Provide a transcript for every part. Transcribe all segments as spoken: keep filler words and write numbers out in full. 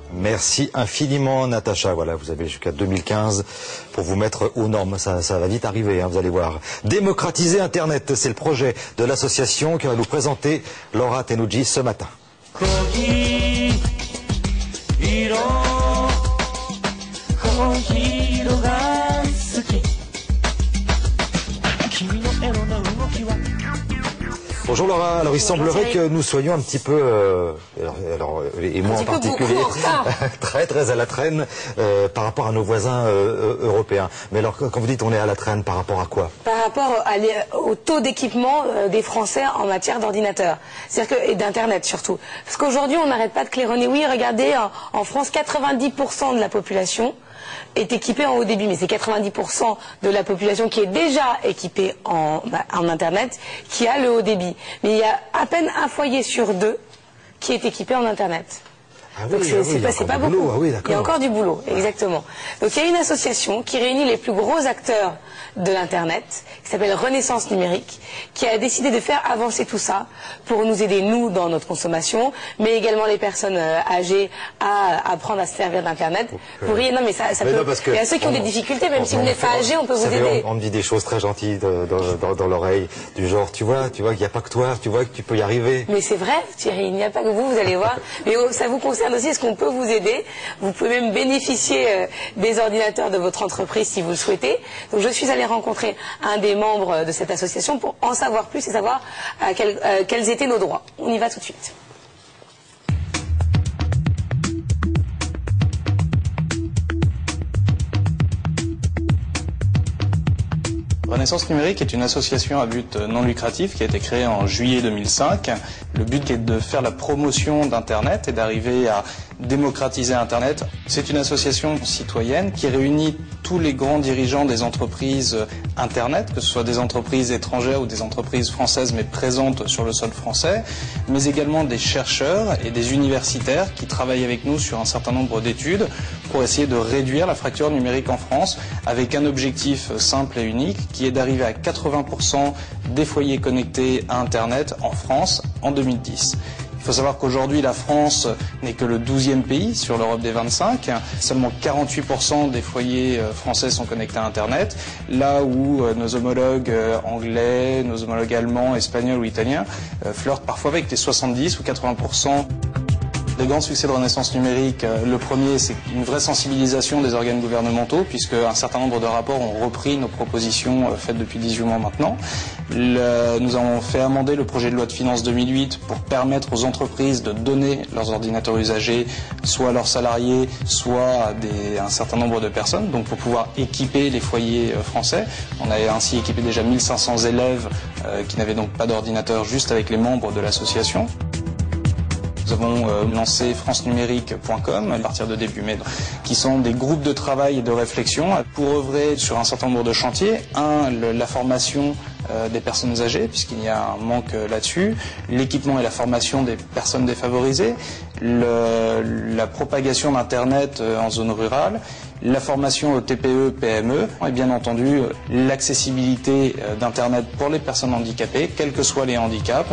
Merci infiniment, Natacha. Voilà, vous avez jusqu'à deux mille quinze pour vous mettre aux normes. Ça, ça va vite arriver, hein, vous allez voir. Démocratiser Internet, c'est le projet de l'association qui va nous présenter Laura Tenuji ce matin. Bonjour Laura, alors il semblerait que nous soyons un petit peu, euh, alors, et moi en particulier, très très à la traîne euh, par rapport à nos voisins euh, européens. Mais alors quand vous dites on est à la traîne, par rapport à quoi? Par rapport à au taux d'équipement euh, des Français en matière d'ordinateur, c'est-à-dire que et d'internet surtout. Parce qu'aujourd'hui on n'arrête pas de claironner. Oui, regardez, en, en France, quatre-vingt-dix pour cent de la population est équipée en haut débit, mais c'est quatre-vingt-dix pour cent de la population qui est déjà équipée en, bah, en Internet qui a le haut débit. Mais il y a à peine un foyer sur deux qui est équipé en Internet. Ah oui, Donc c'est ah oui, pas, pas beaucoup. Ah oui, il y a encore du boulot, exactement. Donc il y a une association qui réunit les plus gros acteurs de l'Internet, qui s'appelle Renaissance Numérique, qui a décidé de faire avancer tout ça pour nous aider, nous, dans notre consommation, mais également les personnes euh, âgées à apprendre à se servir d'Internet. Okay. Pour rien, non, mais ça, ça mais peut... non, parce que il y a ceux qui ont on, des difficultés, même on, si vous n'êtes pas âgé, on peut vous, vous savez, aider. On, on me dit des choses très gentilles de, dans, dans, dans l'oreille, du genre, tu vois, tu vois qu'il n'y a pas que toi, tu vois que tu peux y arriver. Mais c'est vrai, Thierry, il n'y a pas que vous, vous allez voir. Mais ça vous concerne aussi, est-ce qu'on peut vous aider? Vous pouvez même bénéficier euh, des ordinateurs de votre entreprise si vous le souhaitez. Donc je suis allée rencontrer un des membres de cette association pour en savoir plus et savoir euh, quel, euh, quels étaient nos droits. On y va tout de suite. Renaissance Numérique est une association à but non lucratif qui a été créée en juillet deux mille cinq. Le but est de faire la promotion d'Internet et d'arriver à démocratiser Internet. C'est une association citoyenne qui réunit tous les grands dirigeants des entreprises Internet, que ce soit des entreprises étrangères ou des entreprises françaises mais présentes sur le sol français, mais également des chercheurs et des universitaires qui travaillent avec nous sur un certain nombre d'études pour essayer de réduire la fracture numérique en France avec un objectif simple et unique qui est d'arriver à quatre-vingts pour cent des foyers connectés à Internet en France en deux mille dix. Il faut savoir qu'aujourd'hui, la France n'est que le douzième pays sur l'Europe des vingt-cinq. Seulement quarante-huit pour cent des foyers français sont connectés à Internet, là où nos homologues anglais, nos homologues allemands, espagnols ou italiens flirtent parfois avec les soixante-dix ou quatre-vingts pour cent. Les grands succès de Renaissance Numérique, le premier, c'est une vraie sensibilisation des organes gouvernementaux, puisque un certain nombre de rapports ont repris nos propositions faites depuis dix-huit mois maintenant. Le, nous avons fait amender le projet de loi de finances deux mille huit pour permettre aux entreprises de donner leurs ordinateurs usagés, soit à leurs salariés, soit à des, un certain nombre de personnes, donc pour pouvoir équiper les foyers français. On a ainsi équipé déjà mille cinq cents élèves euh, qui n'avaient donc pas d'ordinateur, juste avec les membres de l'association. Nous avons euh, lancé france numérique point com à partir de début mai, qui sont des groupes de travail et de réflexion pour œuvrer sur un certain nombre de chantiers. Un, le, la formation euh, des personnes âgées, puisqu'il y a un manque euh, là-dessus, l'équipement et la formation des personnes défavorisées, le, la propagation d'Internet euh, en zone rurale, la formation aux T P E P M E et bien entendu euh, l'accessibilité euh, d'Internet pour les personnes handicapées, quels que soient les handicaps.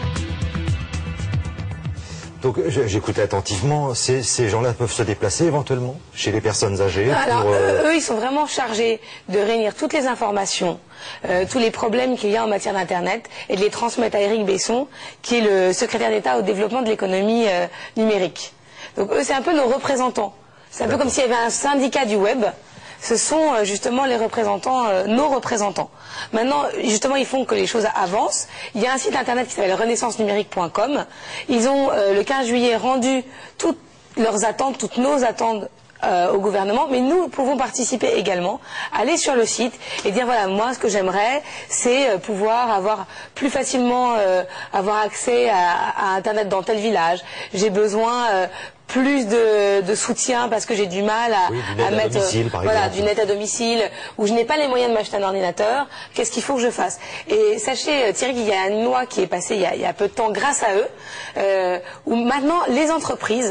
Donc j'écoutais attentivement, ces, ces gens-là peuvent se déplacer éventuellement chez les personnes âgées. Alors pour, euh... eux, ils sont vraiment chargés de réunir toutes les informations, euh, tous les problèmes qu'il y a en matière d'Internet et de les transmettre à Éric Besson, qui est le secrétaire d'État au développement de l'économie euh, numérique. Donc eux, c'est un peu nos représentants. C'est un peu comme s'il y avait un syndicat du web. Ce sont euh, justement les représentants, euh, nos représentants. Maintenant, justement, ils font que les choses avancent. Il y a un site internet qui s'appelle renaissance numérique point com. Ils ont, euh, le quinze juillet, rendu toutes leurs attentes, toutes nos attentes euh, au gouvernement, mais nous pouvons participer également, aller sur le site et dire, voilà, moi, ce que j'aimerais, c'est euh, pouvoir avoir plus facilement, euh, avoir accès à, à Internet dans tel village. J'ai besoin... Euh, plus de, de soutien parce que j'ai du mal à, oui, à mettre domicile, par voilà, exemple. du net à domicile, où je n'ai pas les moyens de m'acheter un ordinateur, qu'est-ce qu'il faut que je fasse? Et sachez, Thierry, qu'il y a une loi qui est passée il y a, il y a peu de temps grâce à eux, euh, où maintenant les entreprises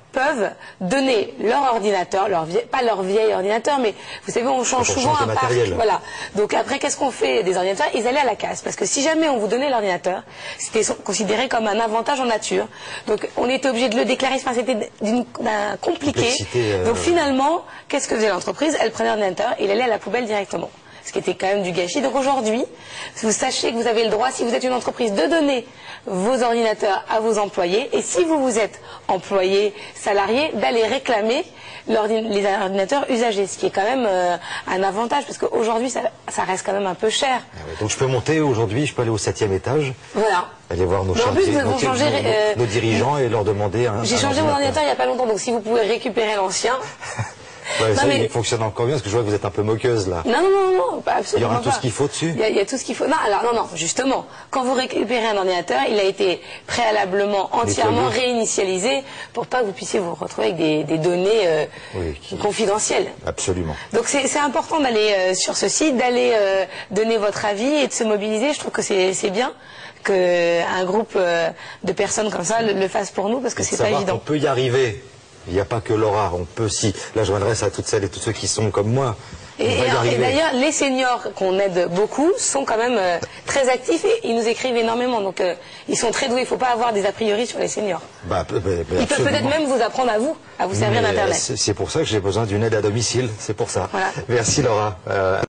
peuvent donner leur ordinateur, leur vie, pas leur vieil ordinateur, mais vous savez, on change souvent un parc. Voilà. Donc après, qu'est-ce qu'on fait des ordinateurs? Ils allaient à la casse, parce que si jamais on vous donnait l'ordinateur, c'était considéré comme un avantage en nature. Donc on était obligé de le déclarer, enfin, c'était d'un compliqué. Euh... Donc finalement, qu'est-ce que faisait l'entreprise? Elle prenait l'ordinateur et il allait à la poubelle directement. Ce qui était quand même du gâchis. Donc aujourd'hui, vous sachez que vous avez le droit, si vous êtes une entreprise, de donner vos ordinateurs à vos employés. Et si vous vous êtes employé, salarié, d'aller réclamer les ordinateurs usagés. Ce qui est quand même euh, un avantage, parce qu'aujourd'hui, ça, ça reste quand même un peu cher. Donc je peux monter aujourd'hui, je peux aller au septième étage. Voilà. Aller voir nos, chantiers, en plus, nos, changer, nos, euh, nos dirigeants et leur demander un. J'ai changé mon ordinateur il n'y a pas longtemps, donc si vous pouvez récupérer l'ancien. Ouais, non, ça, mais... il fonctionne encore bien, parce que je vois que vous êtes un peu moqueuse là. Non, non, non, non, pas absolument. Il y aura pas. tout ce qu'il faut dessus. Il y, a, il y a tout ce qu'il faut. Non, alors non, non, justement, quand vous récupérez un ordinateur, il a été préalablement entièrement Nettoyé. réinitialisé pour pas que vous puissiez vous retrouver avec des, des données euh, oui, qui... confidentielles. Absolument. Donc c'est important d'aller euh, sur ce site, d'aller euh, donner votre avis et de se mobiliser. Je trouve que c'est bien qu'un groupe euh, de personnes comme ça le, le fasse pour nous, parce que c'est pas évident. On peut y arriver. Il n'y a pas que Laura, on peut si. Là, je m'adresse à toutes celles et tous ceux qui sont comme moi. Et, et, et d'ailleurs, les seniors qu'on aide beaucoup sont quand même euh, très actifs et ils nous écrivent énormément. Donc, euh, ils sont très doués. Il ne faut pas avoir des a priori sur les seniors. Bah, bah, bah, ils peuvent peut-être même vous apprendre à vous, à vous servir d'Internet. C'est pour ça que j'ai besoin d'une aide à domicile. C'est pour ça. Voilà. Merci Laura. Euh...